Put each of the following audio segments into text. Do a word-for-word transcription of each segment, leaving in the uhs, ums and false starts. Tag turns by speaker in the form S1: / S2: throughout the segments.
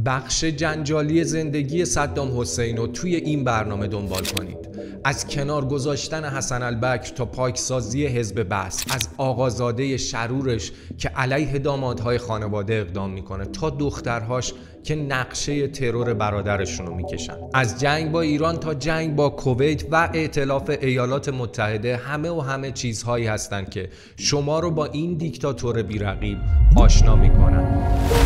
S1: بخش جنجالی زندگی صدام حسین رو توی این برنامه دنبال کنید. از کنار گذاشتن حسن البکر تا پاکسازی حزب بعث، از آقازاده شرورش که علیه دامادهای خانواده اقدام میکنه تا دخترهاش که نقشه ترور برادرشون رو میکشن، از جنگ با ایران تا جنگ با کویت و ائتلاف ایالات متحده، همه و همه چیزهایی هستند که شما رو با این دیکتاتور بی‌رقیب آشنا میکنن.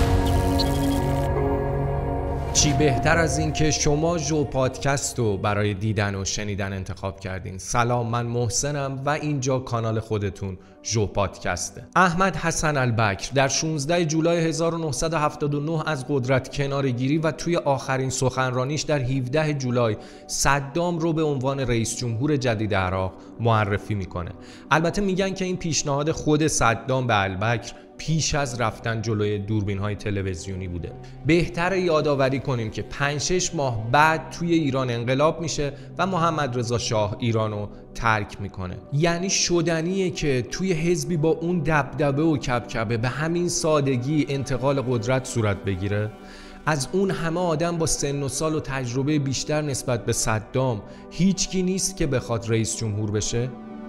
S1: چی بهتر از این که شما جو پادکست رو برای دیدن و شنیدن انتخاب کردین. سلام، من محسنم و اینجا کانال خودتون جو پادکسته. احمد حسن البکر در شانزده جولای هزار و نهصد و هفتاد و نه از قدرت کناره‌گیری و توی آخرین سخنرانیش در هفدهم جولای صدام رو به عنوان رئیس جمهور جدید عراق معرفی میکنه. البته میگن که این پیشنهاد خود صدام به البکر پیش از رفتن جلوی دوربین‌های تلویزیونی بوده. بهتره یادآوری کنیم که پنج شش ماه بعد توی ایران انقلاب میشه و محمد رضا شاه ایرانو ترک میکنه. یعنی شدنیه که توی حزبی با اون دبدبه و کبکبه به همین سادگی انتقال قدرت صورت بگیره؟ از اون همه آدم با سن و سال و تجربه بیشتر نسبت به صدام هیچکی نیست که بخواد رئیس جمهور بشه؟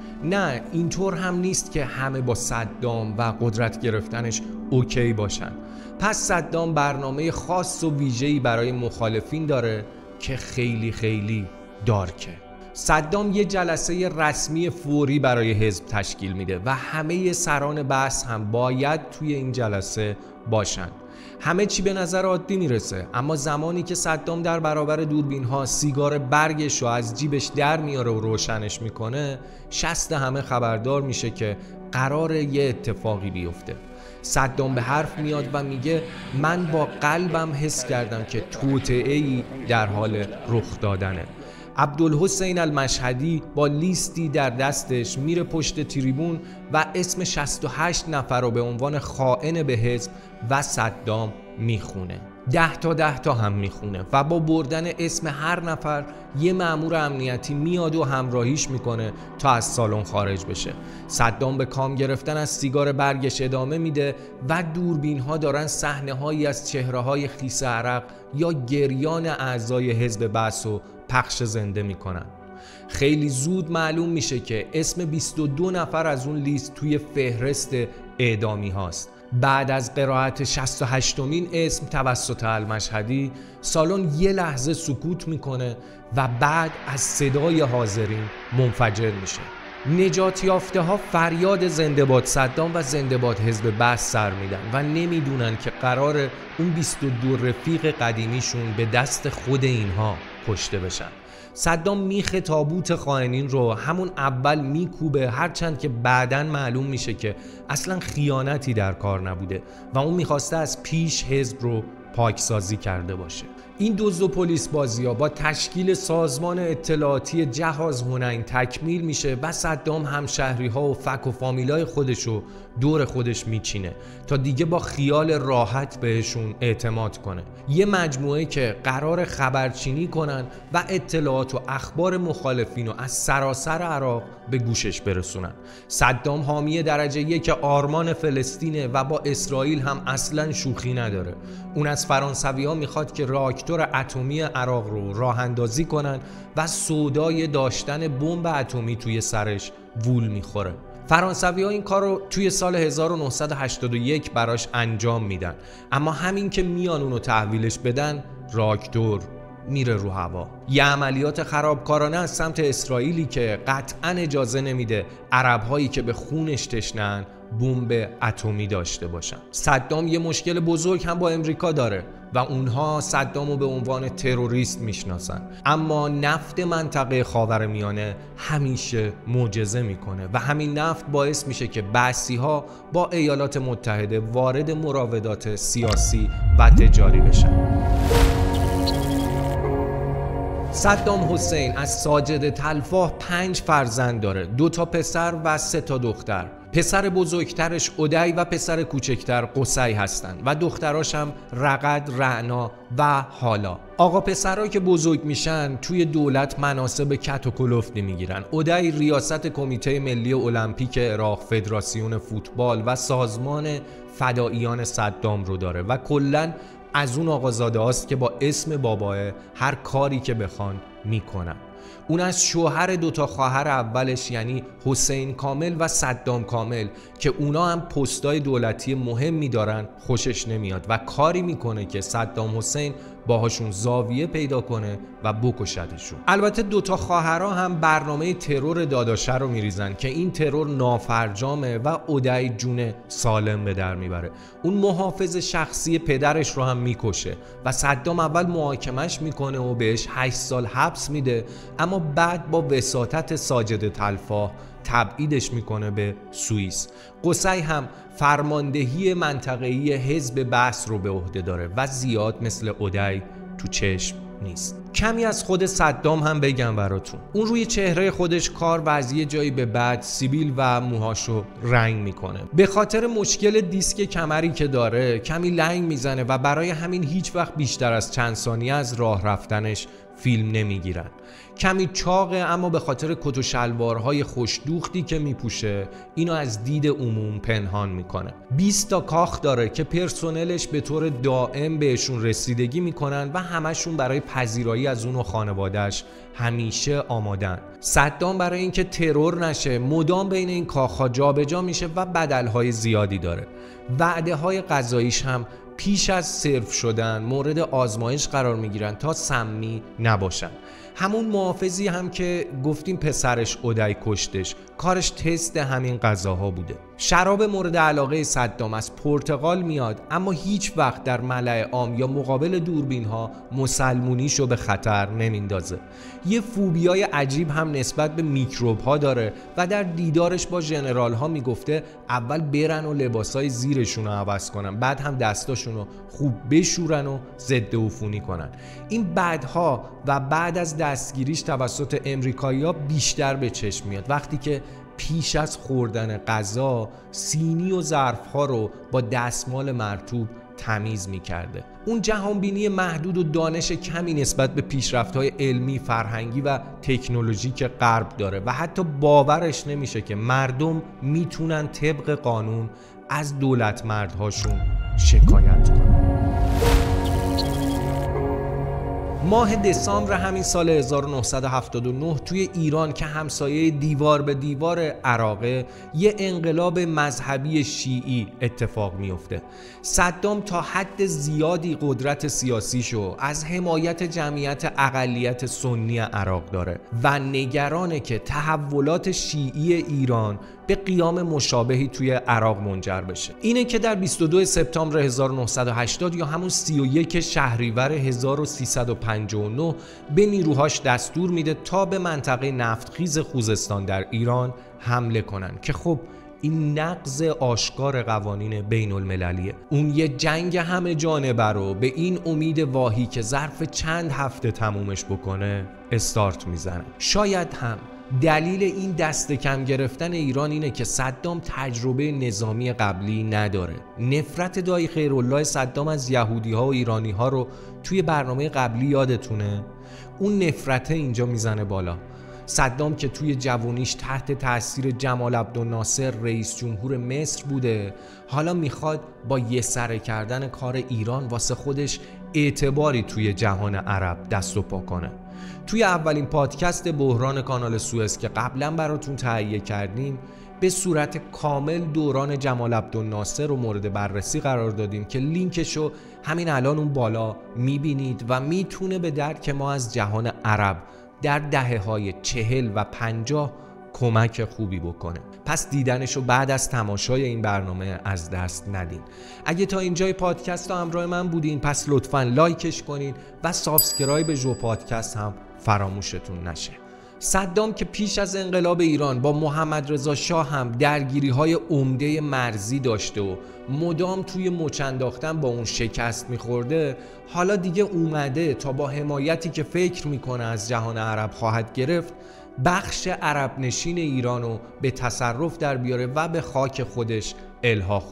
S1: نه، اینطور هم نیست که همه با صدام و قدرت گرفتنش اوکی باشن. پس صدام برنامه خاص و ویژه‌ای برای مخالفین داره که خیلی خیلی دارکه. صدام یه جلسه رسمی فوری برای حزب تشکیل میده و همه سران بحث هم باید توی این جلسه باشن. همه چی به نظر عادی میرسه، اما زمانی که صدام در برابر دوربین ها سیگار برگش رو از جیبش در میاره و روشنش میکنه، شست همه خبردار میشه که قراره یه اتفاقی بیفته. صدام به حرف میاد و میگه من با قلبم حس کردم که توطئه‌ای در حال رخ دادنه. عبدالحسین المشهدی با لیستی در دستش میره پشت تریبون و اسم شصت و هشت نفر رو به عنوان خائن به حزب و صدام میخونه. ده تا ده تا هم میخونه و با بردن اسم هر نفر یه مأمور امنیتی میاد و همراهیش میکنه تا از سالن خارج بشه. صدام به کام گرفتن از سیگار برگش ادامه میده و دوربین ها دارن صحنه هایی از چهره های خیس عرق یا گریان اعضای حزب بعث و پخش زنده میکنن. خیلی زود معلوم میشه که اسم بیست و دو نفر از اون لیست توی فهرست اعدامی هاست. بعد از قرائت شصت و هشتمین اسم توسط المشهدی، سالن یه لحظه سکوت میکنه و بعد از صدای حاضرین منفجر میشه. نجات یافته ها فریاد زنده باد صدام و زنده باد حزب بعث سر میدن و نمیدونن که قرار اون بیست و دو رفیق قدیمیشون به دست خود اینها کشته بشن. صدام میخه تابوت خائنین رو همون اول میکوبه، هرچند که بعداً معلوم میشه که اصلا خیانتی در کار نبوده و اون میخواسته از پیش حزب رو پاکسازی کرده باشه. این دزد و پلیس بازی‌ها با تشکیل سازمان اطلاعاتی جهاز هنین تکمیل میشه و صدام همشهری‌ها و فک و فامیلای خودشو دور خودش میچینه تا دیگه با خیال راحت بهشون اعتماد کنه. یه مجموعه که قرار خبرچینی کنن و اطلاعات و اخبار مخالفین رو از سراسر عراق به گوشش برسونن. صدام حامی درجه یک آرمان فلسطینه و با اسرائیل هم اصلا شوخی نداره. اون از فرانسوی‌ها میخواد که راکتور اتمی عراق رو راه اندازی کنن و سودای داشتن بمب اتمی توی سرش وول میخوره. فرانسوی‌ها این کار رو توی سال هزار و نهصد و هشتاد و یک براش انجام میدن، اما همین که میان اونو تحویلش بدن، راکتور میره رو هوا. یه عملیات خرابکارانه از سمت اسرائیلی که قطعاً اجازه نمیده عرب‌هایی که به خونش تشنه‌اند بمب اتمی داشته باشن. صدام یه مشکل بزرگ هم با امریکا داره و اونها صدامو به عنوان تروریست میشناسن، اما نفت منطقه خاورمیانه همیشه معجزه میکنه و همین نفت باعث میشه که بعثی‌ها با ایالات متحده وارد مراودات سیاسی و تجاری بشن. صدام حسین از ساجد تلفاح پنج فرزند داره، دو تا پسر و سه تا دختر. پسر بزرگترش اودی و پسر کوچکتر قصی هستن و دختراش هم رغد، رعنا و حالا. آقا پسرها که بزرگ میشن توی دولت مناصب کت و کلفتی میگیرن. اودی ریاست کمیته ملی المپیک عراق، فدراسیون فوتبال و سازمان فداییان صدام رو داره و کلاً از اون آقازاده هاست که با اسم باباه هر کاری که بخوان میکنن. اون از شوهر دوتا خواهر اولش یعنی حسین کامل و صدام کامل که اونا هم پستای دولتی مهمی دارن خوشش نمیاد و کاری میکنه که صدام حسین باهاشون زاویه پیدا کنه و بکشتشون. البته دوتا خواهرها هم برنامه ترور داداشه رو میریزن که این ترور نافرجامه و اودای جون سالم به در میبره. اون محافظ شخصی پدرش رو هم میکشه و صدام اول محاکمش میکنه و بهش هشت سال حبس میده، اما بعد با وساطت ساجد تلفاح تبعیدش میکنه به سوئیس. قصی هم فرماندهی منطقه‌ای حزب بعث رو به عهده داره و زیاد مثل اودای تو چشم نیست. کمی از خود صدام هم بگم براتون. اون روی چهره خودش کار و از یه جایی به بعد سیبیل و موهاشو رنگ میکنه. به خاطر مشکل دیسک کمری که داره کمی لنگ میزنه و برای همین هیچ وقت بیشتر از چند ثانیه از راه رفتنش فیلم نمیگیرن. کمی چاقه، اما به خاطر کت و شلوارهای خوشدوختی که میپوشه اینو از دید عموم پنهان میکنه. بیست تا کاخ داره که پرسنلش به طور دائم بهشون رسیدگی میکنن و همشون برای پذیرایی از اون و خانوادهش همیشه آمادن. صدام برای اینکه ترور نشه مدام بین این کاخها جابجا میشه و بدلهای زیادی داره. وعده های غذاییش هم پیش از سرو شدن مورد آزمایش قرار میگیرن تا سمی نباشن. همون محافظی هم که گفتیم پسرش اودای کشتش، کارش تست همین غذاها بوده. شراب مورد علاقه صدام از پرتغال میاد، اما هیچ وقت در ملأ عام یا مقابل دوربین ها مسلمونیشو به خطر نمیندازه. یه فوبیای عجیب هم نسبت به میکروب ها داره و در دیدارش با ژنرال ها میگفته اول برن و لباسای زیرشون رو عوض کنن، بعد هم دستاشون رو خوب بشورن و ضد عفونی کنن. این بعدها و بعد از دستگیریش توسط امریکایی‌ها بیشتر به چشم میاد، وقتی که پیش از خوردن غذا سینی و ظرف‌ها رو با دستمال مرطوب تمیز می‌کرده. اون جهانبینی محدود و دانش کمی نسبت به پیشرفت‌های علمی، فرهنگی و تکنولوژیک غرب داره و حتی باورش نمیشه که مردم میتونن طبق قانون از دولتمردهاشون شکایت کنن. ماه دسامبر همین سال هزار و نهصد و هفتاد و نه توی ایران که همسایه دیوار به دیوار عراقه، یه انقلاب مذهبی شیعی اتفاق میفته. صدام تا حد زیادی قدرت سیاسیشو از حمایت جمعیت اقلیت سنی عراق داره و نگرانه که تحولات شیعی ایران به قیام مشابهی توی عراق منجر بشه. اینه که در بیست و دوم سپتامبر هزار و نهصد و هشتاد یا همون سی و یک شهریور هزار و سیصد و پنجاه و نه به نیروهاش دستور میده تا به منطقه نفتخیز خوزستان در ایران حمله کنن که خب این نقض آشکار قوانین بین المللیه. اون یه جنگ همه جانبه رو به این امید واهی که ظرف چند هفته تمومش بکنه استارت میزنه. شاید هم دلیل این دست کم گرفتن ایران اینه که صدام تجربه نظامی قبلی نداره. نفرت دایی خیرالله صدام از یهودی ها و ایرانی ها رو توی برنامه قبلی یادتونه؟ اون نفرت اینجا میزنه بالا. صدام که توی جوانیش تحت تاثیر جمال عبدالناصر رئیس جمهور مصر بوده، حالا میخواد با یه سره کردن کار ایران واسه خودش اعتباری توی جهان عرب دست و پا کنه. توی اولین پادکست بحران کانال سوئز که قبلا براتون تهیه کردیم به صورت کامل دوران جمال عبدالناصر رو مورد بررسی قرار دادیم که لینکشو همین الان اون بالا میبینید و میتونه به درک ما از جهان عرب در دهه‌های چهل و پنجاه کمک خوبی بکنه. پس دیدنشو بعد از تماشای این برنامه از دست ندین. اگه تا اینجای پادکست همراه من بودین پس لطفاً لایکش کنین و سابسکرایب جو پادکست هم فراموشتون نشه. صدام که پیش از انقلاب ایران با محمد رضا شاه هم درگیری‌های عمده مرزی داشته و مدام توی مچ انداختن با اون شکست می‌خورده، حالا دیگه اومده تا با حمایتی که فکر می‌کنه از جهان عرب خواهد گرفت بخش عرب نشین ایرانو به تصرف در بیاره و به خاک خودش الحاق کنه.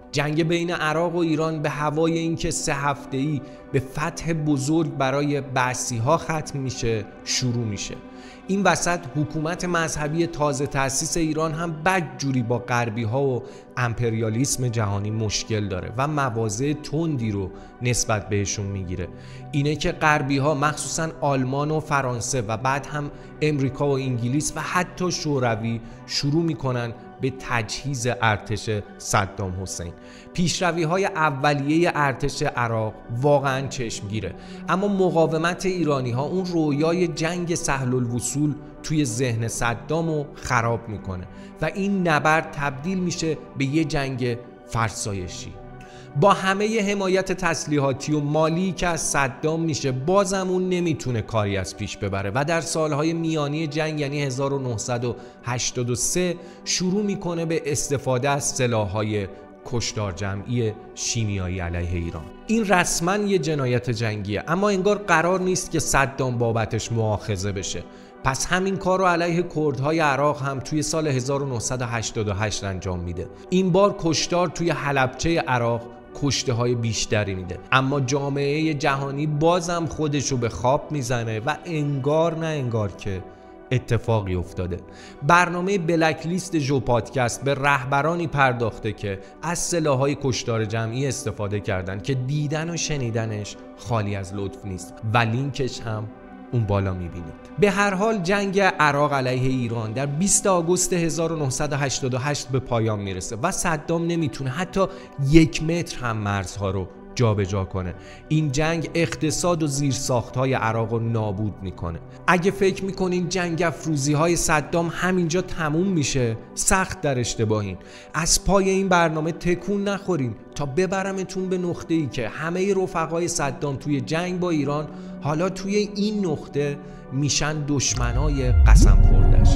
S1: جنگ بین عراق و ایران به هوای اینکه سه هفته‌ای به فتح بزرگ برای بعثی‌ها ختم میشه شروع میشه. این وسط حکومت مذهبی تازه تأسیس ایران هم بدجوری با غربی‌ها و امپریالیسم جهانی مشکل داره و مواضع تندی رو نسبت بهشون میگیره. اینه که غربی‌ها مخصوصاً آلمان و فرانسه و بعد هم امریکا و انگلیس و حتی شوروی شروع میکنن به تجهیز ارتش صدام حسین. پیشروی‌های اولیه ارتش عراق واقعاً چشمگیره، اما مقاومت ایرانی‌ها اون رویای جنگ سهل الوصول توی ذهن صدامو خراب میکنه و این نبرد تبدیل میشه به یه جنگ فرسایشی. با همه حمایت تسلیحاتی و مالی که از صدام میشه، بازم اون نمیتونه کاری از پیش ببره و در سالهای میانی جنگ یعنی هزار و نهصد و هشتاد و سه شروع میکنه به استفاده از سلاح‌های کشتار جمعی شیمیایی علیه ایران. این رسما یه جنایت جنگیه، اما انگار قرار نیست که صدام بابتش مؤاخذه بشه. پس همین کار رو علیه کردهای عراق هم توی سال هزار و نهصد و هشتاد و هشت انجام میده. این بار کشتار توی حلبچه عراق کشته های بیشتری میده، اما جامعه جهانی بازم خودشو به خواب میزنه و انگار نه انگار که اتفاقی افتاده. برنامه بلک لیست ژو پادکست به رهبرانی پرداخته که از سلاح‌های کشتار جمعی استفاده کردن که دیدن و شنیدنش خالی از لطف نیست و لینکش هم اون بالا میبینید. به هر حال جنگ عراق علیه ایران در بیست آگوست هزار و نهصد و هشتاد و هشت به پایان میرسه و صدام نمیتونه حتی یک متر هم مرزها رو جابجا کنه. این جنگ اقتصاد و زیرساخت‌های عراق رو نابود میکنه. اگه فکر میکنین جنگ افروزی‌های صدام همینجا تموم میشه، سخت در اشتباهین. از پای این برنامه تکون نخورین تا ببرمتون به نقطه‌ای که همه رفقای صدام توی جنگ با ایران حالا توی این نقطه میشن دشمنای قسم خوردش.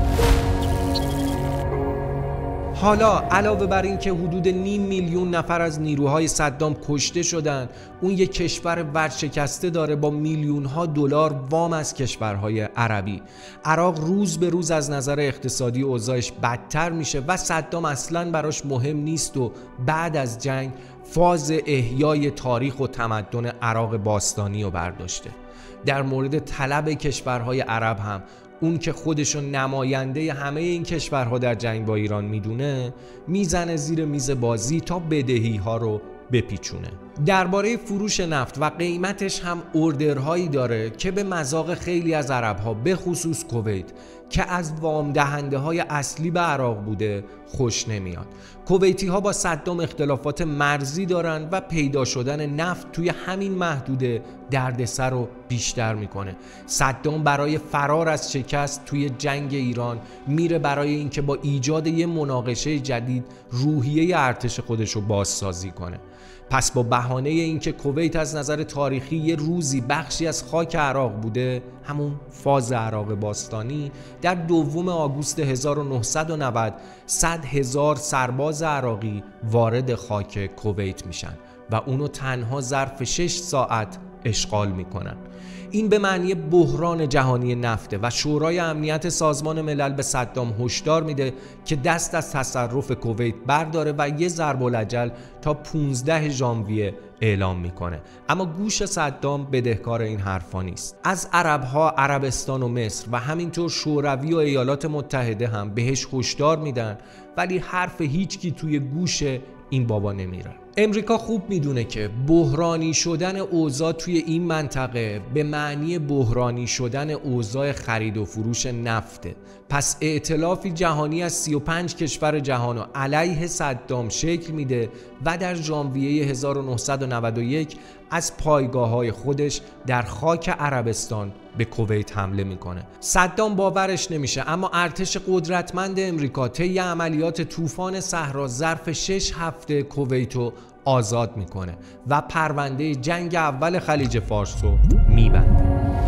S1: حالا علاوه بر این که حدود نیم میلیون نفر از نیروهای صدام کشته شدن، اون یک کشور ورشکسته داره با میلیون ها دلار وام از کشورهای عربی. عراق روز به روز از نظر اقتصادی اوضاعش بدتر میشه و صدام اصلاً براش مهم نیست و بعد از جنگ فاز احیای تاریخ و تمدن عراق باستانی رو برداشته. در مورد طلب کشورهای عرب هم اون که خودشو نماینده همه این کشورها در جنگ با ایران میدونه، میزنه زیر میز بازی تا بدهی ها رو بپیچونه. درباره فروش نفت و قیمتش هم اوردرهایی داره که به مذاق خیلی از عربها به خصوص کویت که از وام دهنده های اصلی به عراق بوده خوش نمیاد. کویتی ها با صدام اختلافات مرزی دارن و پیدا شدن نفت توی همین محدوده دردسر رو بیشتر میکنه. صدام برای فرار از شکست توی جنگ ایران میره برای اینکه با ایجاد یه مناقشه جدید روحیه ارتش خودش رو بازسازی کنه. پس با بهانه اینکه کویت از نظر تاریخی یه روزی بخشی از خاک عراق بوده، همون فاز عراق باستانی، در دوم آگوست هزار و نهصد و نود صد هزار سرباز عراقی وارد خاک کویت میشن و اونو تنها ظرف شش ساعت اشغال میکنن. این به معنی بحران جهانی نفته و شورای امنیت سازمان ملل به صدام هشدار میده که دست از تصرف کویت برداره و یه ضرب الاجل تا پانزده ژانویه اعلام میکنه. اما گوش صدام بدهکار این حرفا نیست. از عربها عربستان و مصر و همینطور شوروی و ایالات متحده هم بهش هشدار میدن، ولی حرف هیچکی توی گوش این بابا نمیره. امریکا خوب میدونه که بحرانی شدن اوضاع توی این منطقه به معنی بحرانی شدن اوضاع خرید و فروش نفته. پس ائتلافی جهانی از سی و پنج کشور جهان علیه صدام شکل میده و در ژانویه هزار و نهصد و نود و یک از پایگاه‌های خودش در خاک عربستان به کویت حمله میکنه. صدام باورش نمیشه، اما ارتش قدرتمند امریکا طی عملیات طوفان صحرا ظرف شش هفته کویتو آزاد میکنه و پرونده جنگ اول خلیج فارس رو میبنده.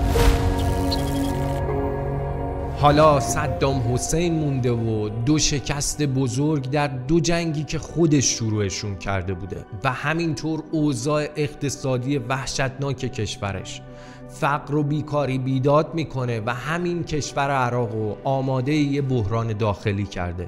S1: حالا صدام حسین مونده و دو شکست بزرگ در دو جنگی که خودش شروعشون کرده بوده و همینطور اوضاع اقتصادی وحشتناک کشورش. فقر و بیکاری بیداد میکنه و همین کشور عراق رو آماده یه بحران داخلی کرده.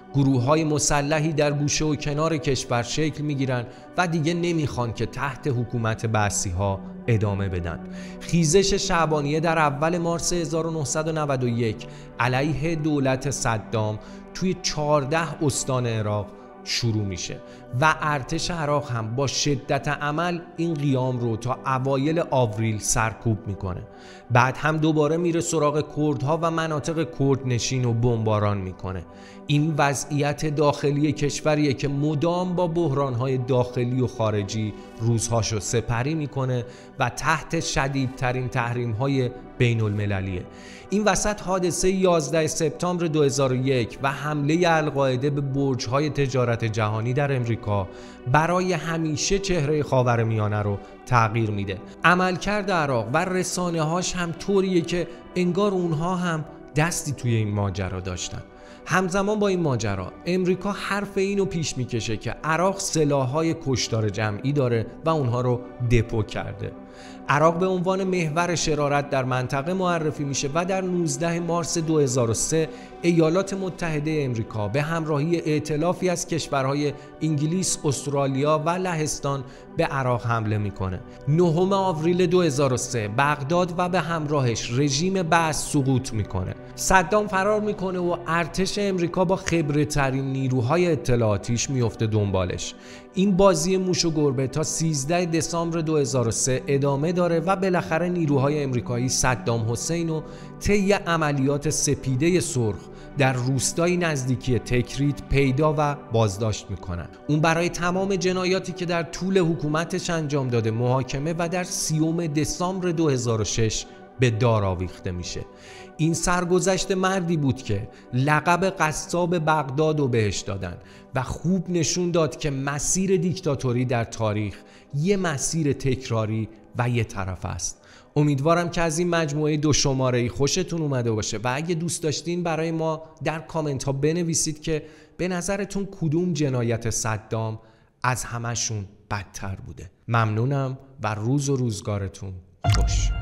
S1: گروه‌های مسلحی در گوشه و کنار کشور شکل می‌گیرن و دیگه نمیخوان که تحت حکومت بعثی‌ها ادامه بدن. خیزش شعبانیه در اول مارس هزار و نهصد و نود و یک علیه دولت صدام توی چهارده استان عراق شروع میشه و ارتش عراق هم با شدت عمل این قیام رو تا اوایل آوریل سرکوب میکنه. بعد هم دوباره میره سراغ کردها و مناطق کرد نشین و بمباران میکنه. این وضعیت داخلی کشوریه که مدام با بحرانهای داخلی و خارجی روزهاشو سپری میکنه و تحت شدیدترین تحریم‌های بین المللیه. این وسط حادثه یازده سپتامبر دو هزار و یک و حمله القاعده به برج‌های تجارت جهانی در امریکا برای همیشه چهره خاورمیانه رو تغییر میده. عملکرد عراق و رسانه‌هاش هم طوریه که انگار اونها هم دستی توی این ماجرا داشتن. همزمان با این ماجرا امریکا حرف اینو پیش میکشه که عراق سلاح‌های کشتار جمعی داره و اونها رو دپو کرده. عراق به عنوان محور شرارت در منطقه معرفی میشه و در نوزده مارس دو هزار و سه ایالات متحده امریکا به همراهی ائتلافی از کشورهای انگلیس، استرالیا و لهستان به عراق حمله میکنه. نهم آوریل دو هزار و سه بغداد و به همراهش رژیم بعث سقوط میکنه. صدام فرار میکنه و ارتش امریکا با خبره‌ترین نیروهای اطلاعاتیش میفته دنبالش. این بازی موش و گربه تا سیزده دسامبر دو هزار و سه ادامه داره و بالاخره نیروهای امریکایی صدام حسین رو طی عملیات سپیده سرخ در روستای نزدیکی تکریت پیدا و بازداشت میکنن. اون برای تمام جنایاتی که در طول حکومتش انجام داده محاکمه و در سیوم دسامبر دو هزار و شش به دار آویخته میشه. این سرگذشت مردی بود که لقب قصاب بغداد رو بهش دادن و خوب نشون داد که مسیر دیکتاتوری در تاریخ یه مسیر تکراری و یه طرف است. امیدوارم که از این مجموعه دو شماره‌ای خوشتون اومده باشه و اگه دوست داشتین برای ما در کامنت ها بنویسید که به نظرتون کدوم جنایت صدام از همشون بدتر بوده. ممنونم و روز و روزگارتون خوش.